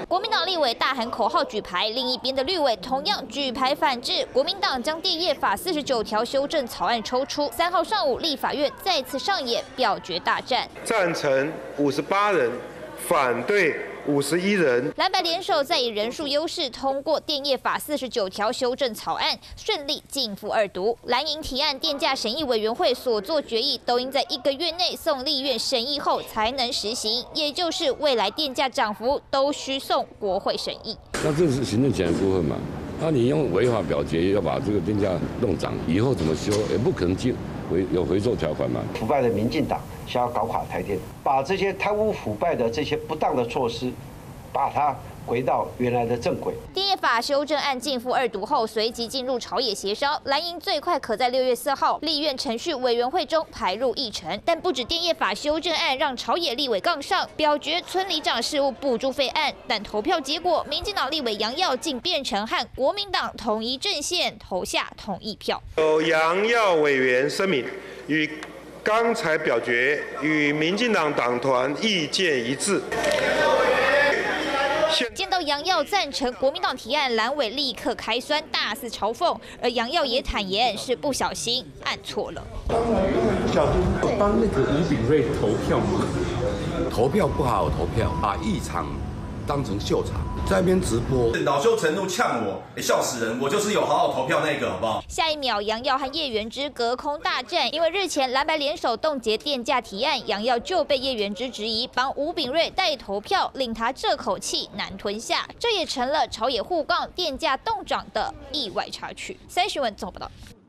国民党立委大喊口号举牌，另一边的绿委同样举牌反制。国民党将电业法49条修正草案抽出，3号上午立法院再次上演表决大战， 赞成58人，反对51人。 蓝白联手再以人数优势通过电业法49条修正草案，顺利进赴2读。蓝营提案电价审议委员会所做决议，都应在1个月内送立院审议后才能实行，也就是未来电价涨幅都需送国会审议。 那这是行政权的部分嘛？那你用违法表决要把这个电价弄涨，以后怎么修也不可能有回收条款嘛？ 腐败的民进党想要搞垮台电，把这些贪污腐败的这些不当的措施，把它回到原来的正轨。 电业法修正案进赴2读后，随即进入朝野协商，蓝营最快可在6月4号立院程序委员会中排入议程。但不止电业法修正案让朝野立委杠上，表决村里长事务补助费案，但投票结果，民进党立委杨耀竟变成和国民党同一阵线，投下同意票。 有杨耀委员声明，与刚才表决与民进党党团意见一致。 见到杨耀赞成国民党提案，蓝委立刻开酸，大肆嘲讽。而杨耀也坦言是不小心按错了。 不小心帮那个吴秉叡投票吗？ 投票不好好投票，把议场当成秀场，在那边直播。 恼羞成怒呛我，笑死人！我就是有好好投票那个，好不好？ 下一秒，杨耀和叶元之隔空大战，因为日前蓝白联手冻结电价提案，杨耀就被叶元之质疑帮吴秉叡代投票，令他这口气难吞下，这也成了朝野互杠电价冻涨的意外插曲。3讯闻综合报道。